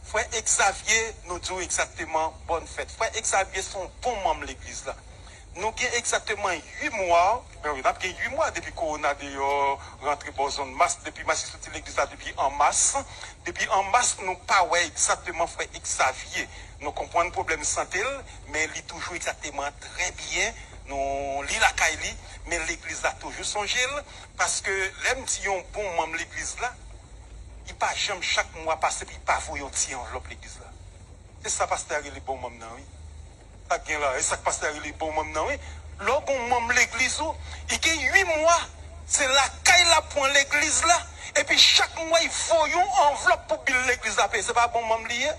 Frère Xavier nous dit exactement bonne fête. Frère Xavier sont bon membre de l'église là. Nous avons exactement 8 mois, nous avons 8 mois depuis qu'on a rentré dans zone masse, depuis que sorti l'église là, depuis en masse. Depuis en masse, nous pas ouais exactement frère Xavier. Nous comprenons le problème de santé, mais il est toujours exactement très bien. Nous lit la caille, mais l'église a toujours songé parce que l'aime dit un bon membre de l'église là, il pas jamais chaque mois passer puis pas voyer un petit enveloppe l'église là. C'est ça pasteur les bons membres non oui. Ça gagne là, et ça pasteur les bons membres non oui. Lorsqu'on membre l'église il y a 8 mois, c'est la caille là pour l'église là et puis chaque mois il faut une enveloppe pour bill l'église là, c'est pas bon membre lié.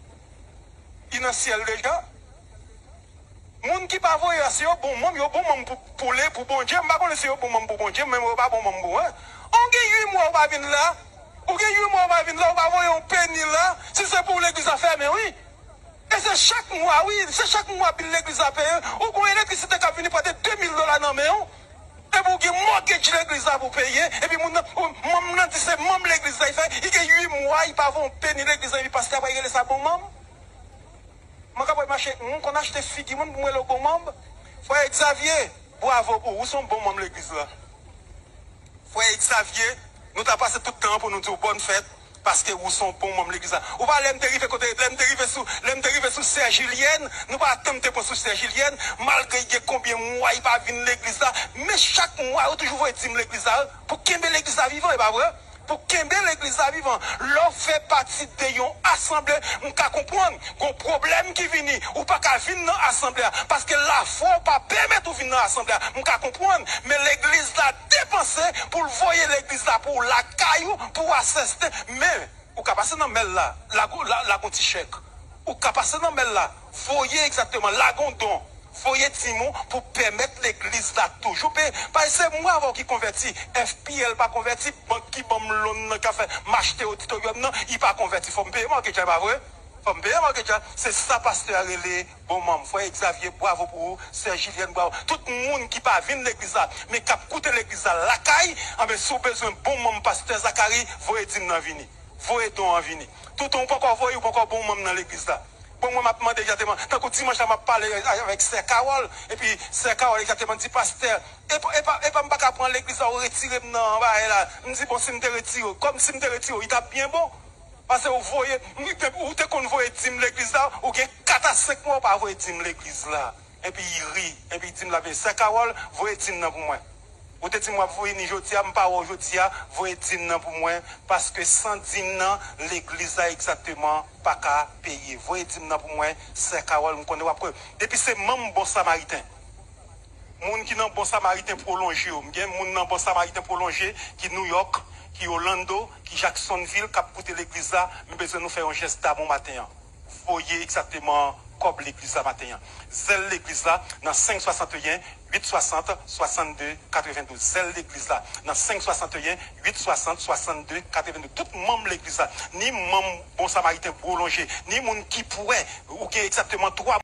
Il dans ciel déjà. Moun qui pas voyer c'est bon membre, yo bon membre pour les pour bon Dieu, pas connait c'est bon membre pour bon Dieu, même pas bon membre pour hein. On gagne 8 mois on va venir là. Ou que 8 mois on va venir là, on va voir un penny là, si c'est pour l'église à faire, mais oui. Et c'est chaque mois, oui, c'est chaque mois que l'église a payé. Ou qu'on l'électricité qui a fini par $2000 dans mais et pour que mortgage l'église a pour payer, et puis mon dit c'est membre l'église il fait, il y a 8 mois, il pas un penny l'église il passe pas il ça bon membre. Moi quand je marcher, qu'on achète figi pour moi le bon membre. Frère Xavier, bravo pour vous sont bon membre l'église là. Frère Xavier, nous avons passé tout le temps pour nous dire bonne fête parce que vous sont bons membres de l'église. Ou pas l'aime dériver côté, l'aime dériver sous Sœur Julienne, nous pas attendre pour sous Sœur Julienne, malgré combien de mois il va venir l'église là, mais chaque mois, il toujours va dire l'église là, pour qu'il l'église là vivant, et pas vrai? Pour qu'il l'église là vivant, l'on fait partie de yon assemblée, on peut comprendre qu'on problème qui vient, ou pas qu'à venir dans l'assemblée, parce que la foi pas permettre de venir dans l'assemblée, on peut comprendre, mais l'église là dépensé pour voyer l'église là, pour la caillou, pour assister, mais, ou qu'à passer dans mel là, la gonti chèque, ou qu'à passer dans mel là, voyer exactement, la gondon, voyez Timon pour permettre l'église là toujours parce que c'est moi avant qui converti FPL pas converti banque qui bam l'on qui fait m'acheter auditorium non il pas converti faut me payer moi que c'est pas vrai faut me payer moi que c'est ça pasteur relé bon membre frère Xavier bravo pour vous Sœur Julienne bravo tout le monde qui pas venir l'église là mais qui coûter l'église là la caille mais si vous besoin bon membre pasteur Zacharie voyez Tim dans venir voyez don en venir tout on pas encore voyez pas encore bon membre dans l'église là. Bon, moi, je demandé exactement, tant que dimanche, je parlé avec Sœur Carole, et puis Sœur Carole exactement dit, pasteur, et pas, je ne pas prendre l'église, on retire, non, là, je me dis, bon, si je me retire, comme si je me retire, il tape bien bon. Parce que vous voyez, ou te qu'on voit l'église là, ou qu'il y a 4 à 5 mois, pas voir l'église là. Et puis il rit, et puis il dit, la Sœur Carole, voyez pour moi. Ou te dit, moi, vous voyez, ni je dis, pas aujourd'hui, voyez pour moi, parce que sans dire l'église a exactement pas qu'à payer. Voyez pour moi, c'est Carole, me connaît après. Et puis c'est même bon samaritain. Moun qui nan bon samaritain prolongé, moun nan bon samaritain prolongé, qui New York, qui Orlando, qui Jacksonville, qui a coûté l'église là, mais besoin nous faire un geste à bon matin. Voyez exactement comme l'église là matin. Zèle l'église là, dans 561, 860 62 92. Celle l'église là dans 561 860 62 82. Tout membre l'église là, ni membre bon samaritain prolongé, ni monde qui pourrait ou qui exactement 3